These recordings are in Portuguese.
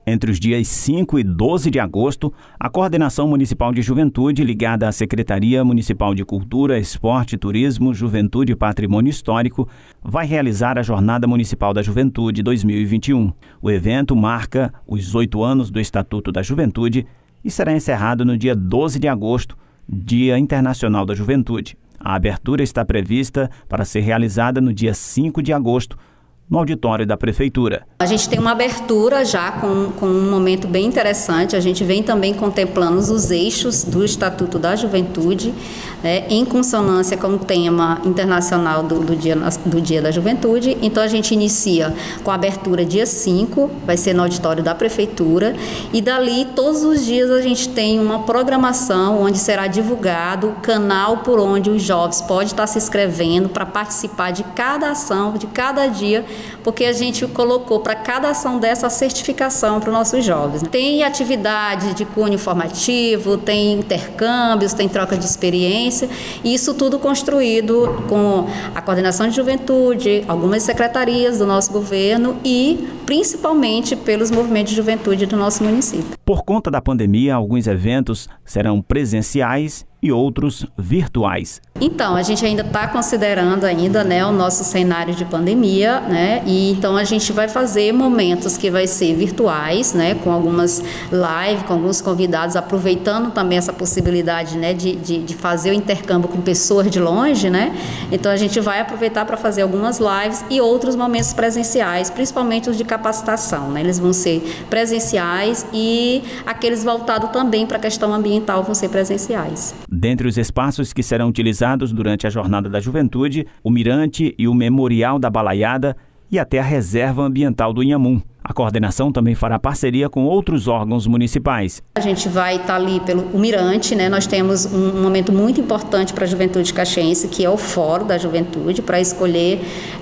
Entre os dias 5 e 12 de agosto, a Coordenação Municipal de Juventude, ligada à Secretaria Municipal de Cultura, Esporte, Turismo, Juventude e Patrimônio Histórico, vai realizar a Jornada Municipal da Juventude 2021. O evento marca os 8 anos do Estatuto da Juventude e será encerrado no dia 12 de agosto, Dia Internacional da Juventude. A abertura está prevista para ser realizada no dia 5 de agosto, no auditório da Prefeitura. A gente tem uma abertura já com um momento bem interessante. A gente vem também contemplando os eixos do Estatuto da Juventude, em consonância com o tema internacional do Dia da Juventude. Então a gente inicia com a abertura dia 5, vai ser no auditório da Prefeitura, e dali todos os dias a gente tem uma programação onde será divulgado o canal por onde os jovens podem estar se inscrevendo para participar de cada ação, de cada dia, porque a gente colocou para cada ação dessa a certificação para os nossos jovens. Tem atividade de cunho formativo, tem intercâmbios, tem troca de experiência, e isso tudo construído com a Coordenação de Juventude, algumas secretarias do nosso governo e principalmente pelos movimentos de juventude do nosso município. Por conta da pandemia, alguns eventos serão presenciais e outros virtuais. Então, a gente ainda está considerando o nosso cenário de pandemia, e então a gente vai fazer momentos que vai ser virtuais, com algumas lives, com alguns convidados, aproveitando também essa possibilidade, de fazer o intercâmbio com pessoas de longe, Então a gente vai aproveitar para fazer algumas lives e outros momentos presenciais, principalmente os de capacitação, Eles vão ser presenciais e aqueles voltados também para a questão ambiental vão ser presenciais. Dentre os espaços que serão utilizados durante a Jornada da Juventude, o Mirante e o Memorial da Balaiada e até a Reserva Ambiental do Inhamum. A coordenação também fará parceria com outros órgãos municipais. A gente vai estar ali pelo Mirante, Nós temos um momento muito importante para a juventude caxiense, que é o Fórum da Juventude, para escolher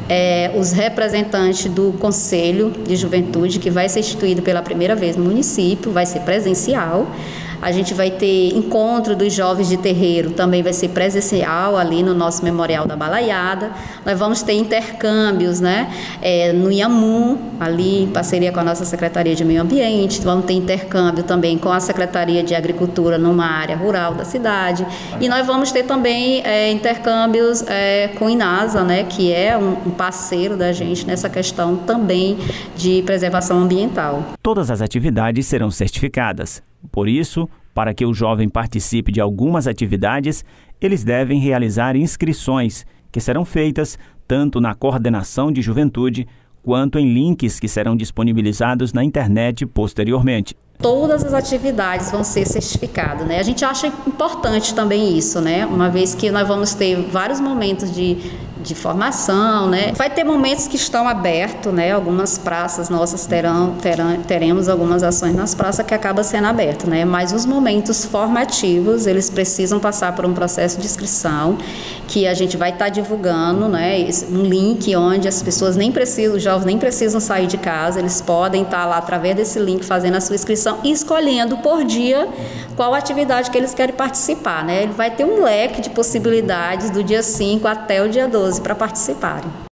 os representantes do Conselho de Juventude, que vai ser instituído pela primeira vez no município, vai ser presencial. A gente vai ter encontro dos jovens de terreiro, também vai ser presencial ali no nosso Memorial da Balaiada. Nós vamos ter intercâmbios, no Inhamum, ali em parceria com a nossa Secretaria de Meio Ambiente. Vamos ter intercâmbio também com a Secretaria de Agricultura numa área rural da cidade. E nós vamos ter também intercâmbios com o INASA, que é um parceiro da gente nessa questão também de preservação ambiental. Todas as atividades serão certificadas. Por isso, para que o jovem participe de algumas atividades, eles devem realizar inscrições, que serão feitas tanto na Coordenação de Juventude, quanto em links que serão disponibilizados na internet posteriormente. Todas as atividades vão ser certificadas, A gente acha importante também isso, Uma vez que nós vamos ter vários momentos de formação, Vai ter momentos que estão abertos, Algumas praças nossas teremos algumas ações nas praças que acabam sendo abertas, Mas os momentos formativos, eles precisam passar por um processo de inscrição, que a gente vai estar divulgando, um link onde as pessoas os jovens nem precisam sair de casa, eles podem estar lá através desse link fazendo a sua inscrição e escolhendo por dia qual atividade que eles querem participar, Ele vai ter um leque de possibilidades do dia 5 até o dia 12 para participarem.